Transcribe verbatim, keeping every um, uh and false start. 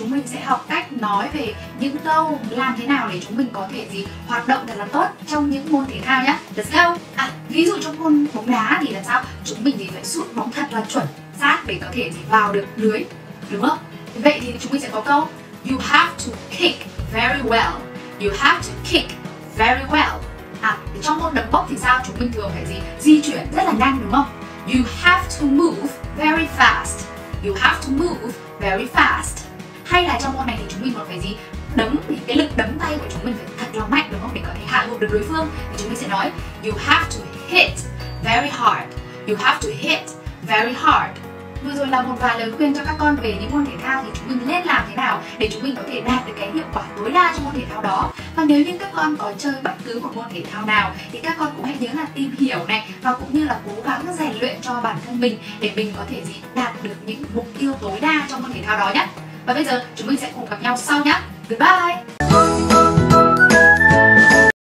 chúng mình sẽ học cách nói về những câu làm thế nào để chúng mình có thể gì hoạt động thật là tốt trong những môn thể thao nhá. Let's go. À, ví dụ trong môn bóng đá thì là sao? Chúng mình thì phải sút bóng thật là chuẩn xác để có thể gì vào được lưới, đúng không? Vậy thì chúng mình sẽ có câu you have to kick very well. You have to kick very well. À, thì trong môn đấm bốc thì sao? Chúng mình thường phải gì? Di chuyển rất là nhanh, đúng không? You have to move very fast. You have to move very fast. Hay là trong môn này thì chúng mình còn phải gì? Đấm, thì cái lực đấm tay của chúng mình phải thật là mạnh, đúng không? Để có thể hạ gục được đối phương. Thì chúng mình sẽ nói you have to hit very hard. You have to hit very hard. Vừa rồi là một vài lời khuyên cho các con về những môn thể thao thì chúng mình nên làm thế nào để chúng mình có thể đạt được cái hiệu quả tối đa trong môn thể thao đó. Và nếu như các con có chơi bất cứ một môn thể thao nào thì các con cũng hãy nhớ là tìm hiểu này và cũng như là cố gắng rèn luyện cho bản thân mình để mình có thể gì đạt được những mục tiêu tối đa trong môn thể thao đó nhé. Và bây giờ chúng mình sẽ cùng gặp nhau sau nhé. Goodbye.